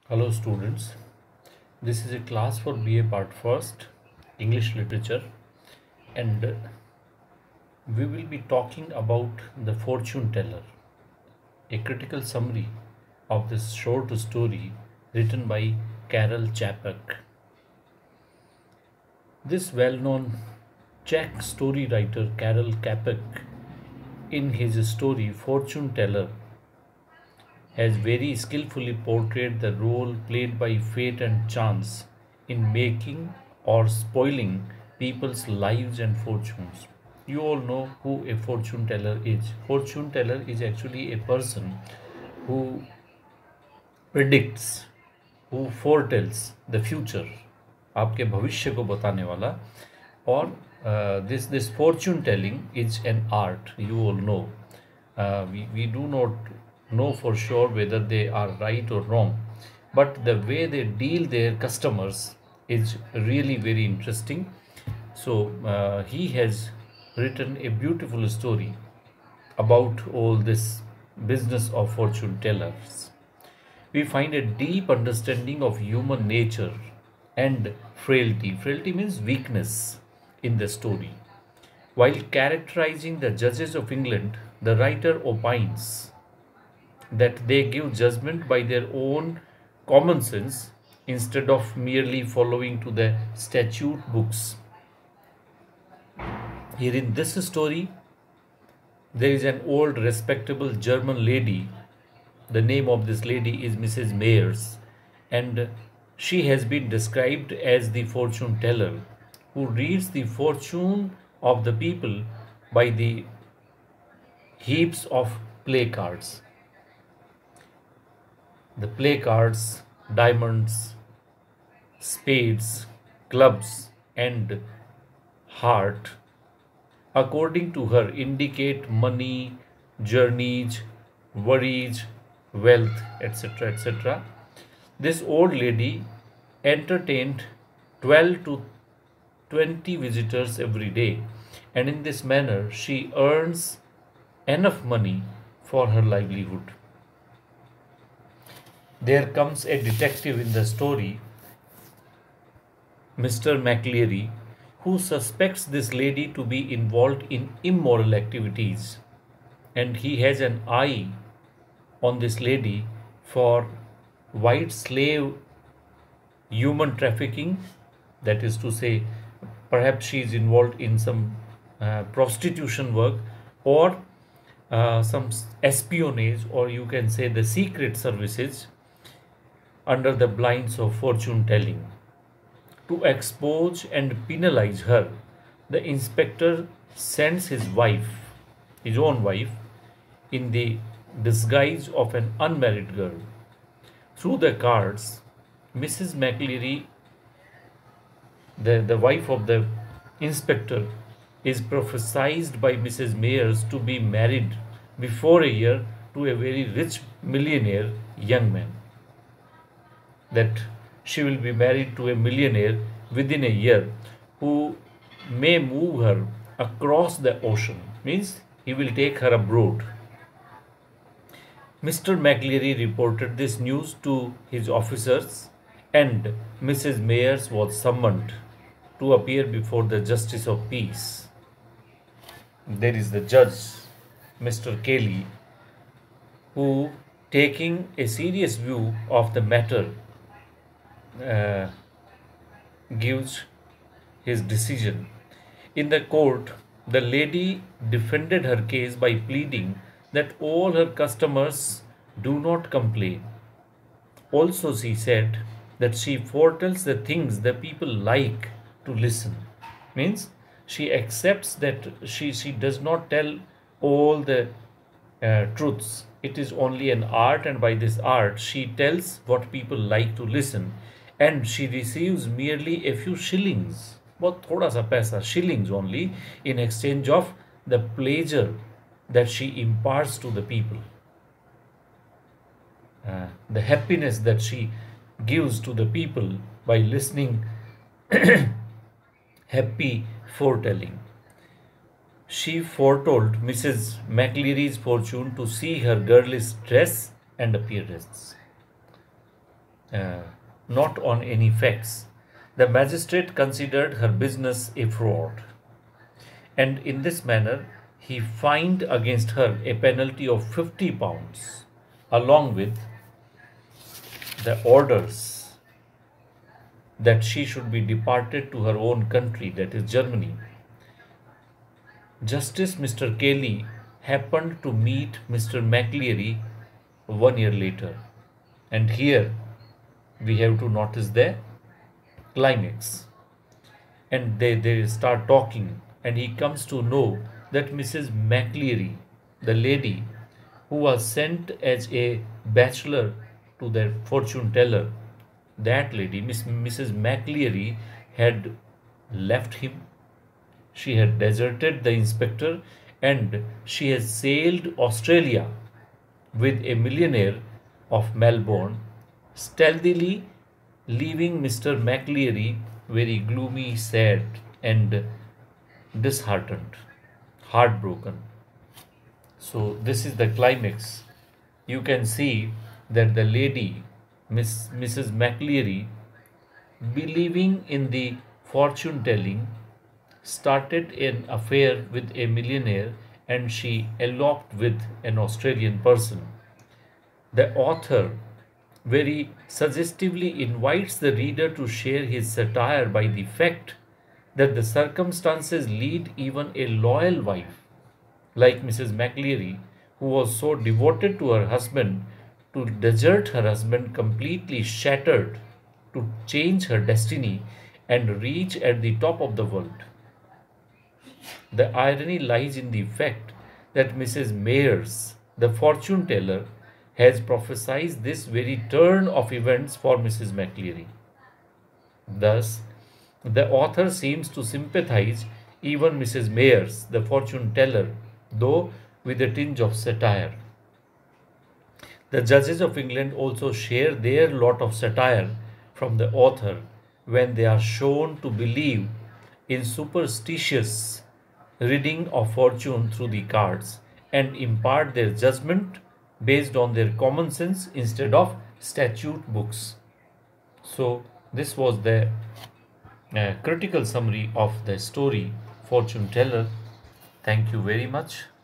Hello students, this is a class for BA Part First, English Literature, and we will be talking about The Fortune Teller, a critical summary of this short story written by Karel Čapek. This well-known Czech story writer Karel Čapek, in his story Fortune Teller, has very skillfully portrayed the role played by fate and chance in making or spoiling people's lives and fortunes. You all know who a fortune teller is. Fortune teller is actually a person who predicts, who foretells the future, आपके भविष्य को बताने वाला. और this fortune telling is an art, you all know. We do not know for sure whether they are right or wrong, but the way they deal their customers is really very interesting. So he has written a beautiful story about all this business of fortune tellers. We find a deep understanding of human nature and frailty. Frailty means weakness in the story. While characterizing the judges of England, the writer opines that they give judgment by their own common sense instead of merely following to the statute books. Here in this story, there is an old respectable German lady. The name of this lady is Mrs. Mayers, and she has been described as the fortune teller who reads the fortune of the people by the heaps of play cards. The play cards, diamonds, spades, clubs, and heart, according to her, indicate money, journeys, worries, wealth, etc. etc. This old lady entertained 12 to 20 visitors every day, and in this manner she earns enough money for her livelihood. There comes a detective in the story, Mr. McLeary, who suspects this lady to be involved in immoral activities, and he has an eye on this lady for white slave human trafficking. That is to say, perhaps she is involved in some prostitution work, or some espionage, or you can say the secret services under the blinds of fortune telling. To expose and penalize her, the inspector sends his wife, his own wife, in the disguise of an unmarried girl. Through the cards, Mrs. McLeary, the wife of the inspector, is prophesied by Mrs. Mayers to be married before a year to a very rich millionaire young man. That she will be married to a millionaire within a year who may move her across the ocean, means he will take her abroad. Mr. McLeary reported this news to his officers, and Mrs. Mayers was summoned to appear before the Justice of Peace. There is the judge, Mr. Kelly, who, taking a serious view of the matter, gives his decision. In the court, the lady defended her case by pleading that all her customers do not complain. Also, she said that she foretells the things the people like to listen. Means she accepts that she does not tell all the truths. It is only an art, and by this art she tells what people like to listen, and she receives merely a few shillings, बहुत थोड़ा सा पैसा, shillings only, in exchange of the pleasure that she imparts to the people, the happiness that she gives to the people by listening happy foretelling. She foretold Mrs. McLeary's fortune to see her girlish dress and appearance. uh, not on any facts. The magistrate considered her business a fraud, and in this manner he fined against her a penalty of £50, along with the orders that she should be departed to her own country, that is Germany. Justice Mr. Kelly happened to meet Mr. McLeary 1 year later, and here we have to notice the climax. And they start talking, and he comes to know that Mrs. McLeary, the lady who was sent as a bachelor to their fortune teller, that lady, Mrs. McLeary, had left him. She had deserted the inspector, and she has sailed Australia with a millionaire of Melbourne, stealthily leaving Mr. McLeary very gloomy, sad, and disheartened, heartbroken. So, this is the climax. You can see that the lady, Mrs. McLeary, believing in the fortune telling, started an affair with a millionaire, and she eloped with an Australian person. The author very suggestively invites the reader to share his satire by the fact that the circumstances lead even a loyal wife like Mrs. McLeary, who was so devoted to her husband, to desert her husband completely shattered, to change her destiny and reach at the top of the world. The irony lies in the fact that Mrs. Mayers, the fortune teller, has prophesied this very turn of events for Mrs. McLeary. Thus, the author seems to sympathize even Mrs. Mayers, the fortune teller, though with a tinge of satire. The judges of England also share their lot of satire from the author when they are shown to believe in superstitious reading of fortune through the cards and impart their judgment based on their common sense instead of statute books. So, this was the critical summary of the story Fortune Teller. Thank you very much.